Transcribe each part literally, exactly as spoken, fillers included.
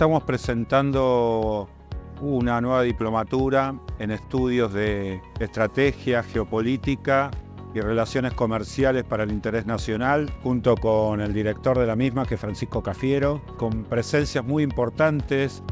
estamos presentando una nueva diplomatura en estudios de estrategia, geopolítica y relaciones comerciales para el interés nacional, junto con el director de la misma, que es Francisco Cafiero, con presencias muy importantes.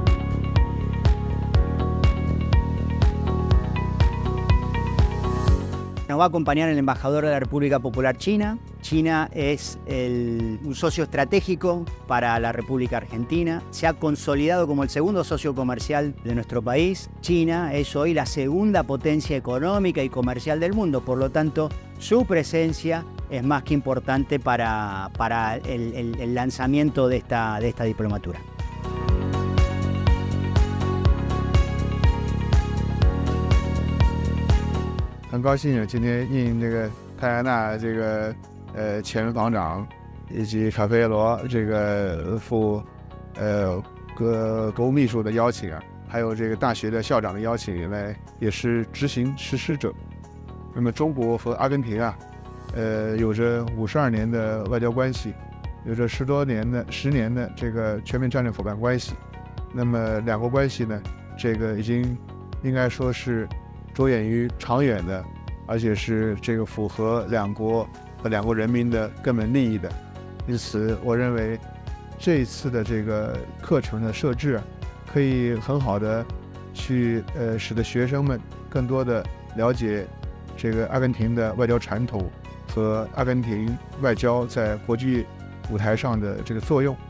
Nos va a acompañar el embajador de la República Popular China. China es el, un socio estratégico para la República Argentina. Se ha consolidado como el segundo socio comercial de nuestro país. China es hoy la segunda potencia económica y comercial del mundo. Por lo tanto, su presencia es más que importante para, para el, el, el lanzamiento de esta, de esta diplomatura. 很高兴今天应这个泰安娜这个呃前防长以及卡菲罗这个副呃国国务秘书的邀请啊，还有这个大学的校长的邀请来，也是执行实施者。那么中国和阿根廷啊，呃有着五十二年的外交关系，有着十多年的十年的这个全面战略伙伴关系。那么两国关系呢，这个已经应该说是 着眼于长远的，而且是这个符合两国和两国人民的根本利益的。因此，我认为这一次的这个课程的设置，可以很好的去呃使得学生们更多的了解这个阿根廷的外交传统和阿根廷外交在国际舞台上的这个作用。